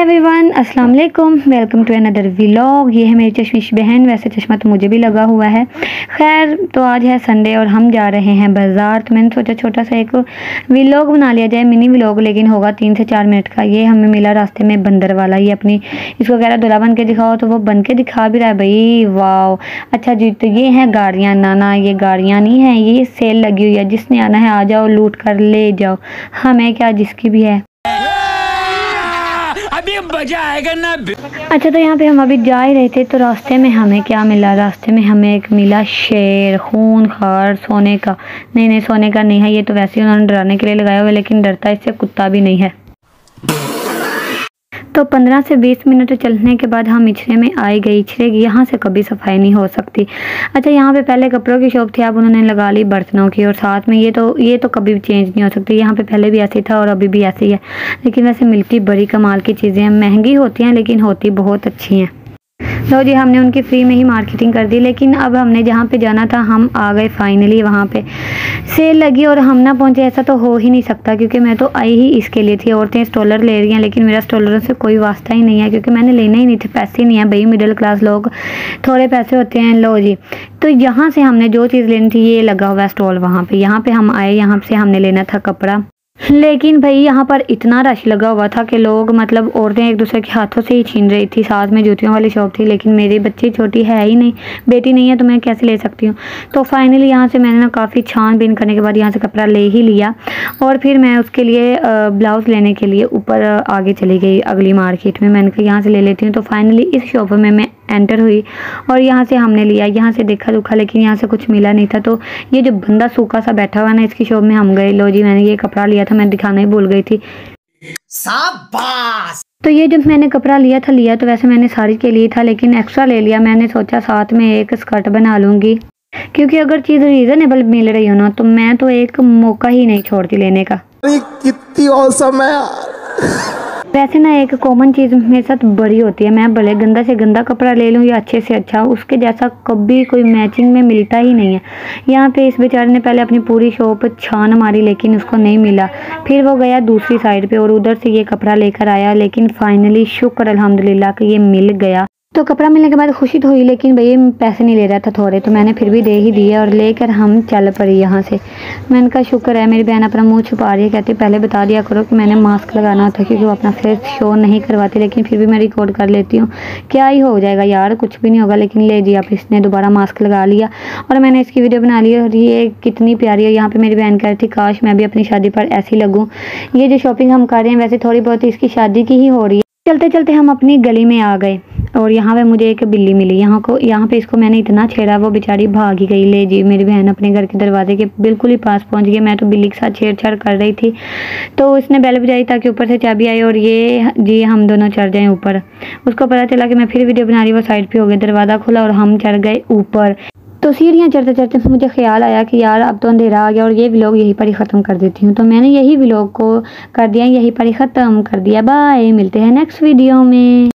Everyone, अस्सलाम वालेकुम। Welcome to another vlog. ये है मेरी चश्मिश बहन। वैसे चश्मा तो मुझे भी लगा हुआ है। खैर, तो आज है संडे और हम जा रहे हैं बाज़ार। तो मैंने सोचा छोटा सा एक व्लॉग बना लिया जाए, मिनी व्लॉग, लेकिन होगा 3 से 4 मिनट का। ये हमें मिला रास्ते में बंदर वाला। ये अपनी इसको कह रहा दूल्हा बन के दिखाओ, तो वो बन के दिखा भी रहा है। भाई वाह, अच्छा जी। तो ये हैं गाड़ियाँ। ना ये गाड़ियाँ नहीं हैं, ये सेल लगी हुई है। जिसने आना है आ जाओ, लूट कर ले जाओ, हमें क्या, जिसकी भी है। अभी मजा आएगा ना। अच्छा, तो यहाँ पे हम अभी जा ही रहे थे, तो रास्ते में हमें क्या मिला? रास्ते में हमें एक मिला शेर, खूंखार, सोने का। नहीं, सोने का नहीं है, ये तो वैसे ही उन्होंने डराने के लिए लगाया हुआ है, लेकिन डरता इससे कुत्ता भी नहीं है। तो 15 से 20 मिनट चलने के बाद हम इछरे में आई गई। इछरे की यहाँ से कभी सफाई नहीं हो सकती। अच्छा, यहाँ पे पहले कपड़ों की शॉप थी, अब उन्होंने लगा ली बर्तनों की, और साथ में ये तो कभी भी चेंज नहीं हो सकती। यहाँ पे पहले भी ऐसे था और अभी भी ऐसे ही है। लेकिन वैसे मिलती बड़ी कमाल की चीज़ें हैं। महंगी होती हैं लेकिन होती बहुत अच्छी हैं। तो जी, हमने उनकी फ्री में ही मार्केटिंग कर दी। लेकिन अब हमने जहाँ पे जाना था हम आ गए फाइनली। वहाँ पे सेल लगी और हम ना पहुँचे, ऐसा तो हो ही नहीं सकता, क्योंकि मैं तो आई ही इसके लिए थी। औरतें स्टॉलर ले रही हैं, लेकिन मेरा स्टॉलरों से कोई वास्ता ही नहीं है, क्योंकि मैंने लेना ही नहीं थे। पैसे ही नहीं है भाई, मिडिल क्लास लोग, थोड़े पैसे होते हैं। लो जी, तो यहाँ से हमने जो चीज़ लेनी थी, ये लगा हुआ है स्टॉल वहाँ पर। यहाँ पर हम आए, यहाँ से हमने लेना था कपड़ा। लेकिन भाई यहाँ पर इतना रश लगा हुआ था कि लोग, मतलब औरतें एक दूसरे के हाथों से ही छीन रही थी। साथ में जूतियों वाली शॉप थी, लेकिन मेरी बच्ची छोटी है ही नहीं, बेटी नहीं है, तो मैं कैसे ले सकती हूँ। तो फाइनली यहाँ से मैंने ना काफ़ी छानबीन करने के बाद यहाँ से कपड़ा ले ही लिया, और फिर मैं उसके लिए ब्लाउज़ लेने के लिए ऊपर आगे चली गई अगली मार्केट में। मैंने कहा यहाँ से ले लेती हूँ। तो फाइनली इस शॉप में मैं एंटर हुई और यहाँ से हमने लिया। यहाँ से देखा दुखा, लेकिन यहाँ से कुछ मिला नहीं था। तो ये जो बंदा सूखा सा बैठा हुआ है ना, इसकी शॉप में हम गए। लो जी, मैंने ये कपड़ा लिया था, मैं दिखाना ही भूल गई थी। शाबाश। तो ये जब मैंने कपड़ा लिया तो वैसे मैंने साड़ी के लिए था, लेकिन एक्स्ट्रा ले लिया। मैंने सोचा साथ में एक स्कर्ट बना लूँगी, क्योंकि अगर चीज़ रीज़नेबल मिल रही हो ना, तो मैं तो एक मौका ही नहीं छोड़ती लेने का। कितनी औसम है यार। वैसे ना एक कॉमन चीज़ मेरे साथ बड़ी होती है, मैं भले गंदा से गंदा कपड़ा ले लूँ या अच्छे से अच्छा, उसके जैसा कभी कोई मैचिंग में मिलता ही नहीं है। यहाँ पे इस बेचारे ने पहले अपनी पूरी शॉप छान मारी, लेकिन उसको नहीं मिला। फिर वो गया दूसरी साइड पे और उधर से ये कपड़ा लेकर आया, लेकिन फाइनली शुक्र अल्हम्दुलिल्लाह कि ये मिल गया। तो कपड़ा मिलने के बाद खुशी तो हुई, लेकिन भैया पैसे नहीं ले रहा था थोड़े, तो मैंने फिर भी दे ही दिए और लेकर हम चल पड़ी यहाँ से। मैंने कहा शुक्र है। मेरी बहन अपना मुंह छुपा रही है, कहती पहले बता दिया करो कि मैंने मास्क लगाना था, क्योंकि वो अपना फेस शो नहीं करवाती। लेकिन फिर भी मैं रिकॉर्ड कर लेती हूँ, क्या ही हो जाएगा यार, कुछ भी नहीं होगा। लेकिन ले जी, अब इसने दोबारा मास्क लगा लिया और मैंने इसकी वीडियो बना ली। और ये कितनी प्यारी है। यहाँ पर मेरी बहन कह रही थी काश मैं भी अपनी शादी पर ऐसी लगूँ। ये जो शॉपिंग हम कर रहे हैं, वैसे थोड़ी बहुत इसकी शादी की ही हो रही है। चलते चलते हम अपनी गली में आ गए और यहाँ पे मुझे एक बिल्ली मिली। यहाँ पे इसको मैंने इतना छेड़ा, वो बेचारी भाग ही गई। ले जी, मेरी बहन अपने घर के दरवाजे के बिल्कुल ही पास पहुँच गई। मैं तो बिल्ली के साथ छेड़छाड़ कर रही थी, तो उसने बेल बजाई ताकि ऊपर से चाबी आई और ये जी हम दोनों चढ़ जाएं ऊपर। उसको पता चला कि मैं फिर वीडियो बना रही, वो साइड पे हो गई। दरवाज़ा खुला और हम चढ़ गए ऊपर। तो सीढ़ियाँ चढ़ते चढ़ते मुझे ख्याल आया कि यार अब तो अंधेरा आ गया और ये व्लॉग यहीं पर ही ख़त्म कर देती हूँ। तो मैंने यही व्लॉग को कर दिया, यहीं पर ही ख़त्म कर दिया। बाय, मिलते हैं नेक्स्ट वीडियो में।